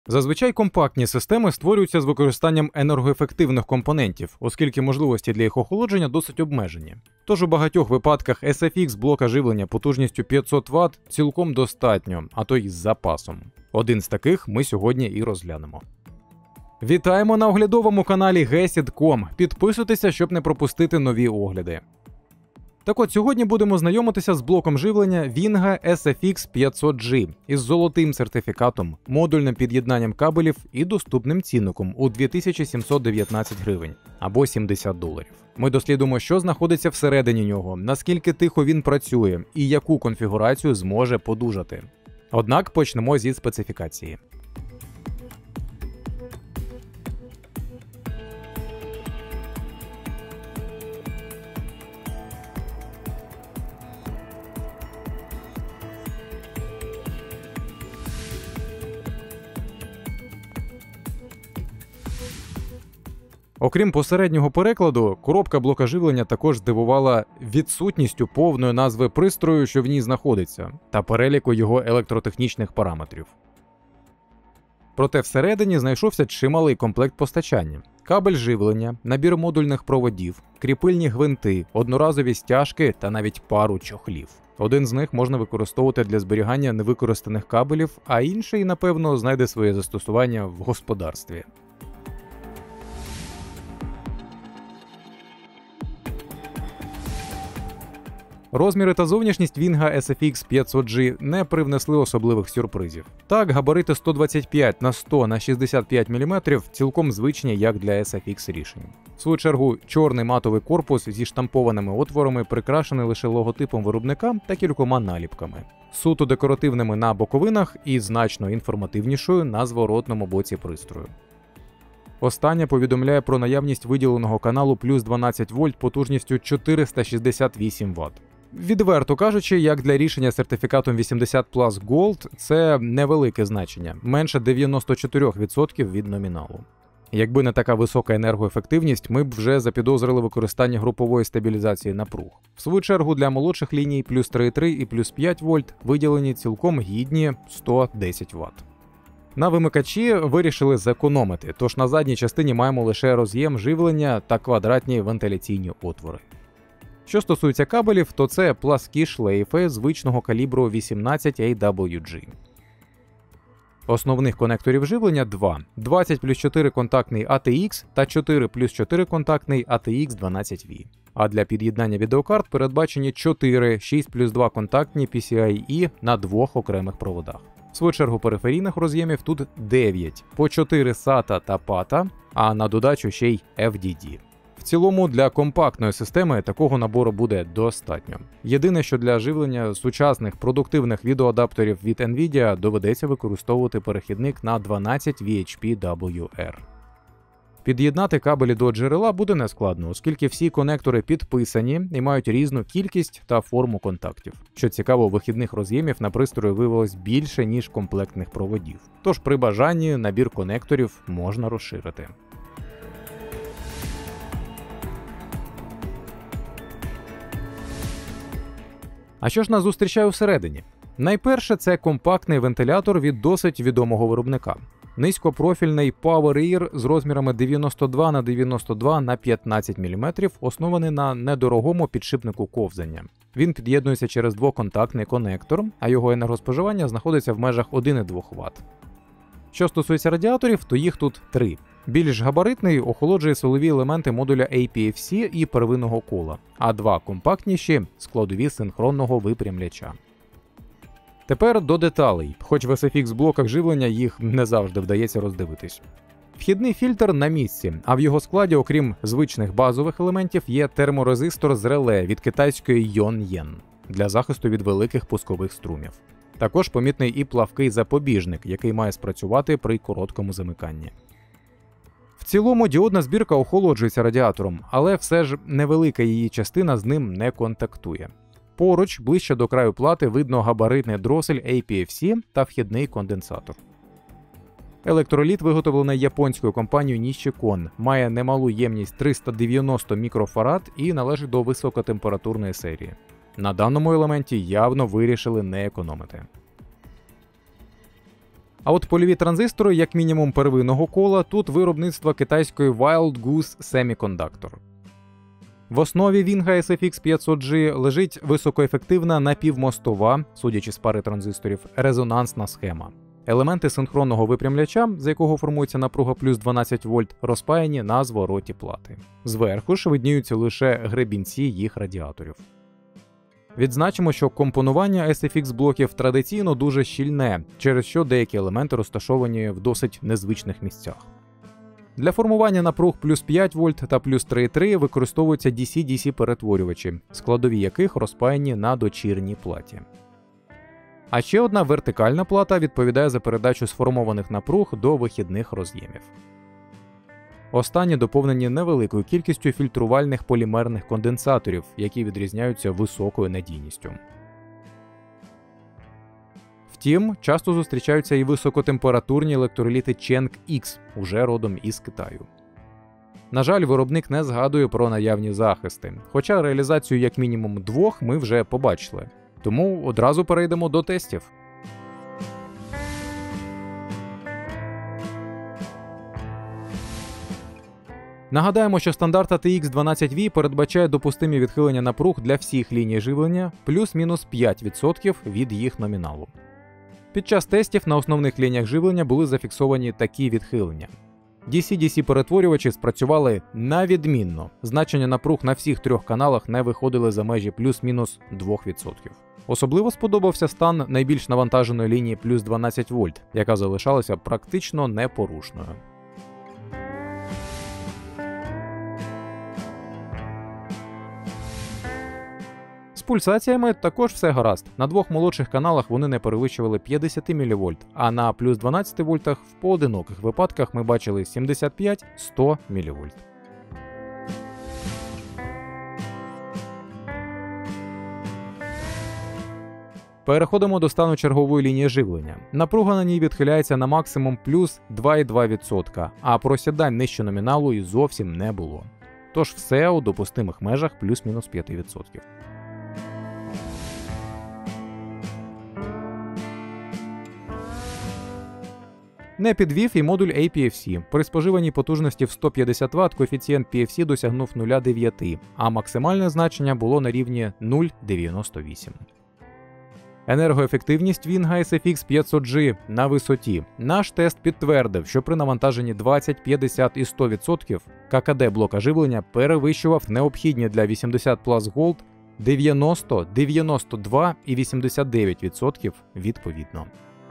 Зазвичай компактні системи створюються з використанням енергоефективних компонентів, оскільки можливості для їх охолодження досить обмежені. Тож у багатьох випадках SFX блока живлення потужністю 500 Вт цілком достатньо, а то й з запасом. Один з таких ми сьогодні і розглянемо. Вітаємо на оглядовому каналі Gesid.com. Підписуйтеся, щоб не пропустити нові огляди. Так от, сьогодні будемо знайомитися з блоком живлення Winga SFX 500G із золотим сертифікатом, модульним під'єднанням кабелів і доступним цінником у 2719 гривень або $70. Ми дослідимо, що знаходиться всередині нього, наскільки тихо він працює і яку конфігурацію зможе подужати. Однак почнемо зі специфікації. Окрім посереднього перекладу, коробка блока живлення також здивувала відсутністю повної назви пристрою, що в ній знаходиться, та переліку його електротехнічних параметрів. Проте всередині знайшовся чималий комплект постачання. Кабель живлення, набір модульних проводів, кріпильні гвинти, одноразові стяжки та навіть пару чохлів. Один з них можна використовувати для зберігання невикористаних кабелів, а інший, напевно, знайде своє застосування в господарстві. Розміри та зовнішність Winga SFX 500G не привнесли особливих сюрпризів. Так, габарити 125 на 100 на 65 мм цілком звичні як для SFX рішень. В свою чергу, чорний матовий корпус зі штампованими отворами прикрашений лише логотипом виробника та кількома наліпками. Суто декоративними на боковинах і значно інформативнішою на зворотному боці пристрою. Остання повідомляє про наявність виділеного каналу плюс 12 вольт потужністю 468 Вт. Відверто кажучи, як для рішення сертифікатом 80 Plus Gold, це невелике значення, менше 94% від номіналу. Якби не така висока енергоефективність, ми б вже запідозрили використання групової стабілізації напруг. В свою чергу для молодших ліній плюс 3,3 і плюс 5 вольт виділені цілком гідні 110 Вт. На вимикачі вирішили зекономити, тож на задній частині маємо лише роз'єм живлення та квадратні вентиляційні отвори. Що стосується кабелів, то це пласкі шлейфи звичного калібру 18 AWG. Основних конекторів живлення два – 20 плюс 4 контактний ATX та 4 плюс 4 контактний ATX 12V. А для під'єднання відеокарт передбачені 4 6 плюс 2 контактні PCIe на двох окремих проводах. В свою чергу периферійних роз'ємів тут 9, по 4 SATA та PATA, а на додачу ще й FDD. В цілому для компактної системи такого набору буде достатньо. Єдине, що для живлення сучасних продуктивних відеоадаптерів від Nvidia доведеться використовувати перехідник на 12 VHP-WR. Під'єднати кабелі до джерела буде нескладно, оскільки всі конектори підписані і мають різну кількість та форму контактів. Що цікаво, вихідних роз'ємів на пристрої виявилось більше, ніж комплектних проводів. Тож при бажанні набір конекторів можна розширити. А що ж нас зустрічає всередині? Найперше, це компактний вентилятор від досить відомого виробника. Низькопрофільний Power Air з розмірами 92 на 92 на 15 мм, оснований на недорогому підшипнику ковзання. Він під'єднується через двоконтактний конектор, а його енергоспоживання знаходиться в межах 1,2 Вт. Що стосується радіаторів, то їх тут 3. Більш габаритний охолоджує силові елементи модуля APFC і первинного кола, а два компактніші – складові синхронного випрямляча. Тепер до деталей, хоч в SFX-блоках живлення їх не завжди вдається роздивитись. Вхідний фільтр на місці, а в його складі, окрім звичних базових елементів, є терморезистор з реле від китайської Yonyen для захисту від великих пускових струмів. Також помітний і плавкий запобіжник, який має спрацювати при короткому замиканні. В цілому діодна збірка охолоджується радіатором, але все ж невелика її частина з ним не контактує. Поруч, ближче до краю плати, видно габаритний дросель APFC та вхідний конденсатор. Електроліт, виготовлений японською компанією Nichicon, має немалу ємність 390 мікрофарад і належить до високотемпературної серії. На даному елементі явно вирішили не економити. А от польові транзистори, як мінімум первинного кола, тут виробництва китайської Wild Goose Semiconductor. В основі Winga SFX 500G лежить високоефективна напівмостова, судячи з пари транзисторів, резонансна схема. Елементи синхронного випрямляча, з якого формується напруга плюс 12 вольт, розпаяні на звороті плати. Зверху ж видніються лише гребінці їх радіаторів. Відзначимо, що компонування SFX-блоків традиційно дуже щільне, через що деякі елементи розташовані в досить незвичних місцях. Для формування напруг плюс 5 вольт та плюс 3,3 використовуються DC-DC перетворювачі, складові яких розпаяні на дочірній платі. А ще одна вертикальна плата відповідає за передачу сформованих напруг до вихідних роз'ємів. Останні доповнені невеликою кількістю фільтрувальних полімерних конденсаторів, які відрізняються високою надійністю. Втім, часто зустрічаються і високотемпературні електроліти Cheng-X, уже родом із Китаю. На жаль, виробник не згадує про наявні захисти, хоча реалізацію як мінімум двох ми вже побачили. Тому одразу перейдемо до тестів. Нагадаємо, що стандарт ATX 12V передбачає допустимі відхилення напруг для всіх ліній живлення плюс-мінус 5% від їх номіналу. Під час тестів на основних лініях живлення були зафіксовані такі відхилення. DC-DC перетворювачі спрацювали на відмінно. Значення напруг на всіх трьох каналах не виходили за межі плюс-мінус 2%. Особливо сподобався стан найбільш навантаженої лінії плюс 12 вольт, яка залишалася практично непорушною. З пульсаціями також все гаразд. На двох молодших каналах вони не перевищували 50 мВ, а на плюс 12 вольтах в поодиноких випадках ми бачили 75-100 мВ. Переходимо до стану чергової лінії живлення. Напруга на ній відхиляється на максимум плюс 2,2%, а просідань нижче номіналу і зовсім не було. Тож все у допустимих межах плюс-мінус 5%. Не підвів і модуль APFC. При споживаній потужності в 150 Вт коефіцієнт PFC досягнув 0,9, а максимальне значення було на рівні 0,98. Енергоефективність Winga SFX 500G на висоті. Наш тест підтвердив, що при навантаженні 20, 50 і 100% ККД блока живлення перевищував необхідні для 80 Plus Gold 90, 92 і 89% відповідно.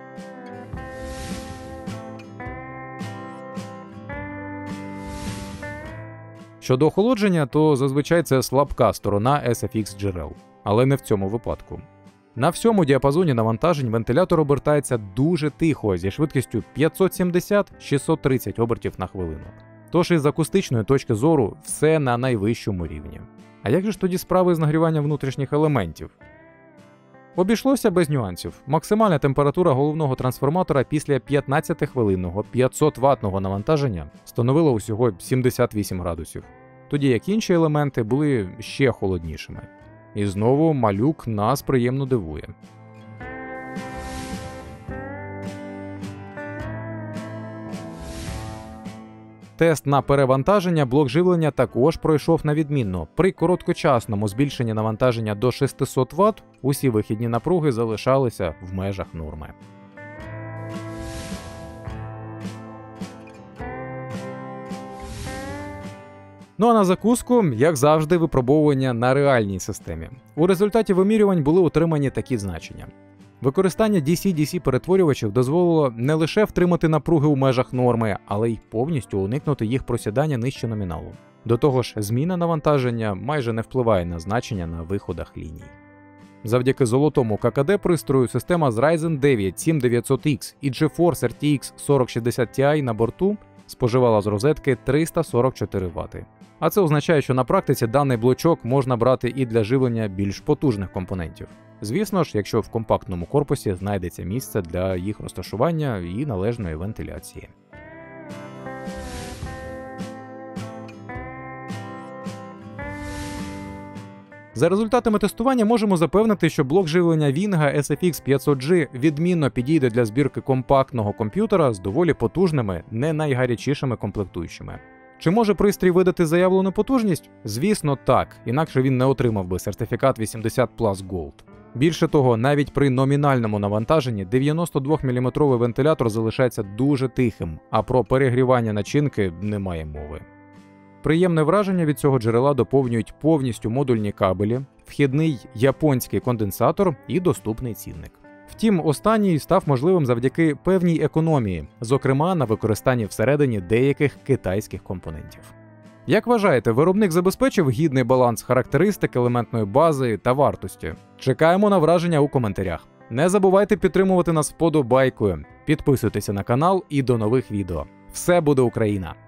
Щодо охолодження, то зазвичай це слабка сторона SFX джерел, але не в цьому випадку. На всьому діапазоні навантажень вентилятор обертається дуже тихо, зі швидкістю 570-630 обертів на хвилину. Тож із акустичної точки зору все на найвищому рівні. А як же ж тоді справи з нагріванням внутрішніх елементів? Обійшлося без нюансів. Максимальна температура головного трансформатора після 15-хвилинного 500-ваттного навантаження становила усього 78 градусів, тоді як інші елементи були ще холоднішими. І знову малюк нас приємно дивує. Тест на перевантаження блок живлення також пройшов на відмінно. При короткочасному збільшенні навантаження до 600 Вт усі вихідні напруги залишалися в межах норми. Ну а на закуску, як завжди, випробовування на реальній системі. У результаті вимірювань були отримані такі значення. Використання DC-DC перетворювачів дозволило не лише втримати напруги у межах норми, але й повністю уникнути їх просідання нижче номіналу. До того ж, зміна навантаження майже не впливає на значення на виходах ліній. Завдяки золотому ККД пристрою система з Ryzen 9 7900X і GeForce RTX 4060 Ti на борту споживала з розетки 344 Вт. А це означає, що на практиці даний блочок можна брати і для живлення більш потужних компонентів. Звісно ж, якщо в компактному корпусі знайдеться місце для їх розташування і належної вентиляції. За результатами тестування можемо запевнити, що блок живлення Wingha SFX 500G відмінно підійде для збірки компактного комп'ютера з доволі потужними, не найгарячішими комплектуючими. Чи може пристрій видати заявлену потужність? Звісно, так, інакше він не отримав би сертифікат 80 Plus Gold. Більше того, навіть при номінальному навантаженні 92-мм вентилятор залишається дуже тихим, а про перегрівання начинки немає мови. Приємне враження від цього джерела доповнюють повністю модульні кабелі, вхідний японський конденсатор і доступний цінник. Втім, останній став можливим завдяки певній економії, зокрема на використанні всередині деяких китайських компонентів. Як вважаєте, виробник забезпечив гідний баланс характеристик, елементної бази та вартості? Чекаємо на враження у коментарях. Не забувайте підтримувати нас вподобайкою, підписуйтеся на канал і до нових відео. Все буде Україна!